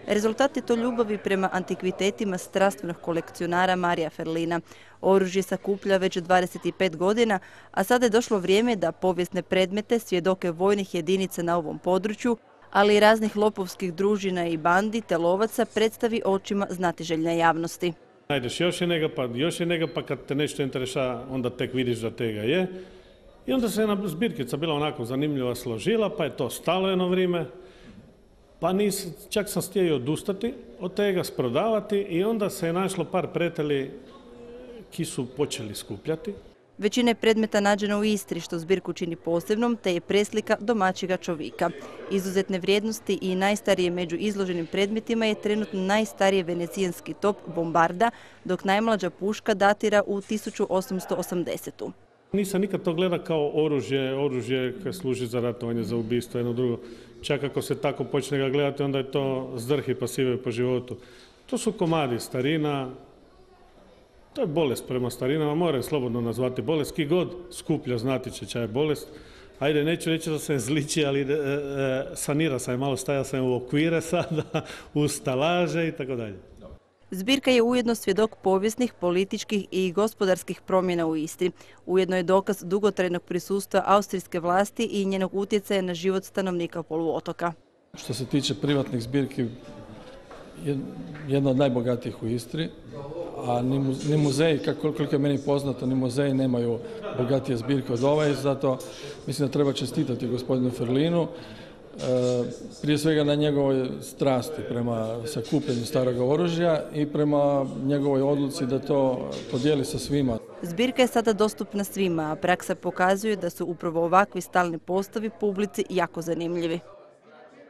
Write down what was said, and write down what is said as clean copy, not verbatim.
Rezultat je to ljubavi prema antikvitetima strastvenog kolekcionara Marija Ferlina. Oružje sakuplja već 25 godina, a sada je došlo vrijeme da povijesne predmete, svjedoke vojnih jedinica na ovom području, ali i raznih lopovskih družina i bandi te lovaca predstavi očima znatiželjne javnosti. Najdeš još njega, pa kad te nešto interesira, onda tek vidiš da tega je. I onda se jedna zbirkica bila onako zanimljiva složila, pa je to stalo jedno vrijeme. Pa čak sam htio odustati od tega, sprodavati i onda se je našlo par prijatelji ki su počeli skupljati. Većina je predmeta nađena u Istri, što zbirku čini posebnom, te je preslika domaćega čovjeka. Izuzetne vrijednosti i najstarije među izloženim predmetima je trenutno najstariji venecijanski top bombarda, dok najmlađa puška datira u 1880. Nisam nikad to gleda kao oružje koje služi za ratovanje, za ubistvo, jedno drugo. Čak ako se tako počne ga gledati, onda je to zdrh i pasive po životu. To su komadi starina, to je bolest prema starinama, moram slobodno nazvati bolest. Ki god skuplja znati će ča je bolest. Ajde, neću reći da sam zliči, ali sanira sam je malo, stajao sam u okvire sada, u stalaže i tako dalje. Zbirka je ujedno svjedok povijesnih, političkih i gospodarskih promjena u Istri. Ujedno je dokaz dugotrajnog prisustva austrijske vlasti i njenog utjecaja na život stanovnika poluotoka. Što se tiče privatnih zbirki, jedna od najbogatijih u Istri, a ni muzeji, koliko je meni poznato, ni muzeji nemaju bogatije zbirke od ove, zato mislim da treba čestitati gospodinu Ferlinu, prije svega na njegovoj strasti prema sakupljanju starog oružja i prema njegovoj odluci da to podijeli sa svima. Zbirka je sada dostupna svima, a praksa pokazuje da su upravo ovakvi stalni postavi publici jako zanimljivi.